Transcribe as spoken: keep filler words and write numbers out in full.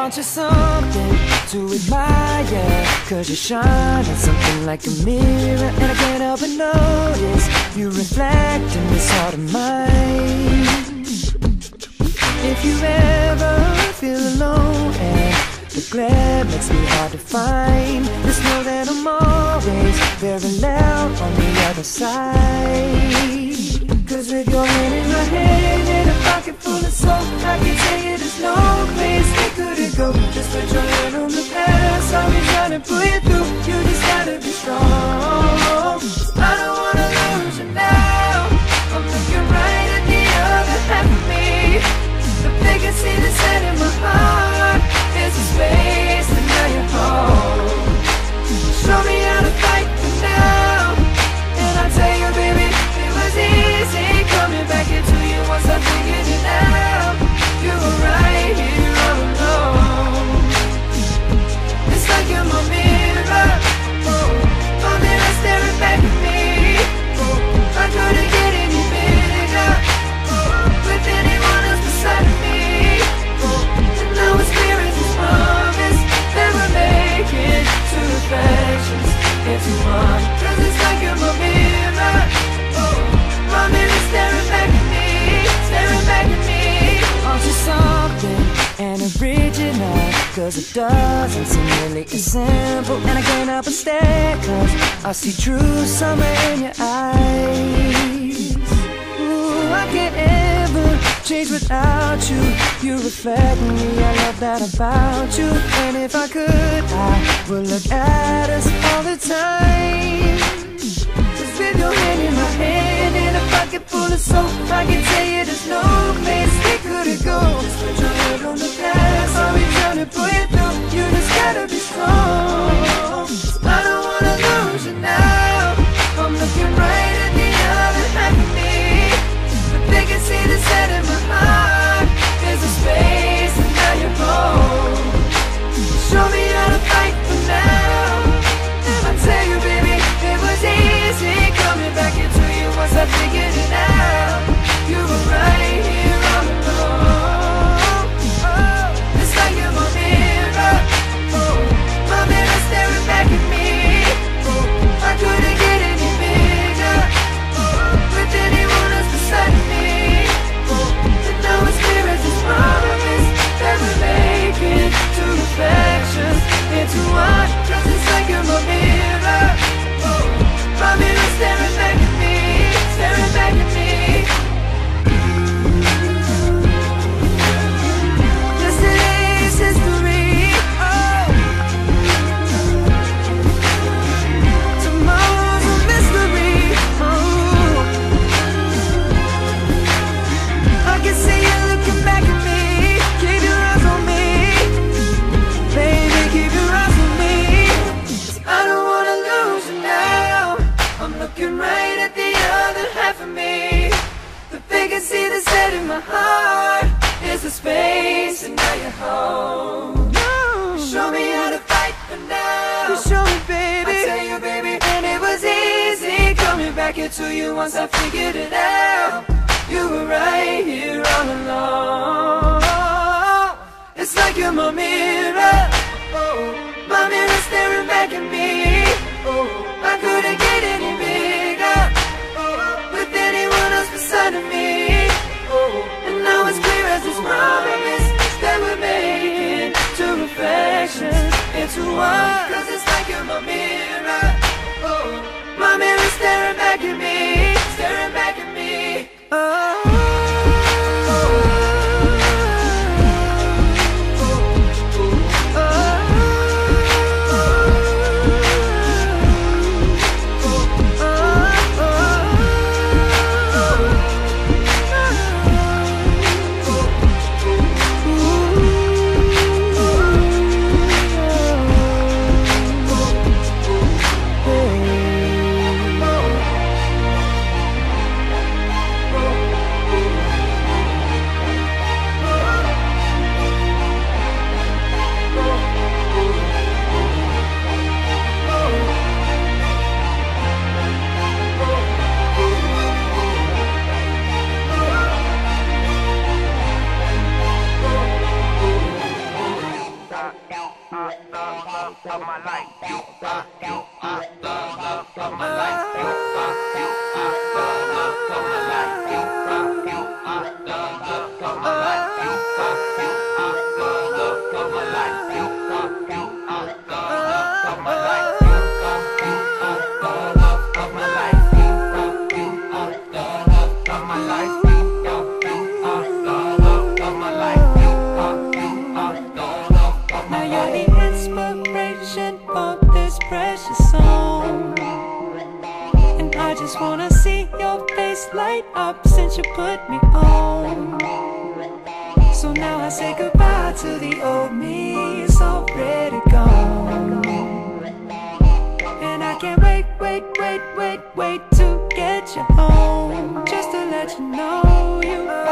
Aren't you something to admire? Cause you shine on something like a mirror, and I can't help but notice you reflect in this heart of mine. If you ever feel alone and the glare makes me hard to find, just know that I'm always very loud on the other side. Cause with your hand in my hand and a pocket full of soap, I can tell you there's no place we couldn't go. Just put your hand on the past, I'll be trying to pull you through. You just gotta be strong. I don't wanna lose you now. I'm looking right at the other half of me. The biggest see the set in my heart is a space, and now you're home. Show me how to fight for now, and I'll tell you, baby, it was easy coming back into you once I figured it out. You were right here all alone. It's like you're my mirror, oh, my mirror staring back at me. Oh, I couldn't get any bigger, oh, with anyone else beside of me. Oh, and now it's clear as this promise that we're making two reflections into one. Cause it's like you're my mirror, oh, my mirror staring back at me, staring back at me. Aren't you something and original? Cause it doesn't seem really as simple, and I can't help but stare, cause I see true summer in your eyes. Ooh, I can't ever change without you. You reflect me, I love that about you. And if I could, I would look at us all the time. Just with your hand in my hand and a pocket full of soap, I can tell you there's no place we couldn't go. Just put your head on the past, I'll be trying to pull you through. You just gotta be strong. I don't wanna lose you now. I'm looking right at the other half of me. The biggest see the set in my heart is a space, and now you're home. Show me how to fight for now, and I tell you, baby, it was easy coming back into you once I figured it out. You were right here all alone. Oh, it's like you're my mirror, oh, my mirror staring back at me. Oh, I couldn't get any bigger, oh, with anyone else beside me. Oh, and now it's clear as this promise that we're making two reflections into one. Cause it's like you're my mirror, oh, my mirror staring back at me, staring back at me. Yesterday's history, oh, tomorrow's a mystery, oh. I can see you looking back at me. Keep your eyes on me, baby, keep your eyes on me. 'Cause I don't wanna lose you now. I'm looking right at the other half of me. The biggest see the set in my heart is the space, and now you're home. Show me how to fight for now. You show me, baby. I tell you, baby, and it was easy coming back into you once I figured it out. You were right here all along. It's like you're my mirror, oh, my mirror staring back at me. Oh, I couldn't get any bigger, oh, with anyone else beside of me. Oh, and now it's clear as this promise that we're making two reflections into one. Cause it's like you're my mirror, oh, my mirror staring back at me, staring back at me. Oh. Oh, just wanna see your face light up since you put me on. So now I say goodbye to the old me, it's already gone. And I can't wait, wait, wait, wait, wait to get you home, just to let you know you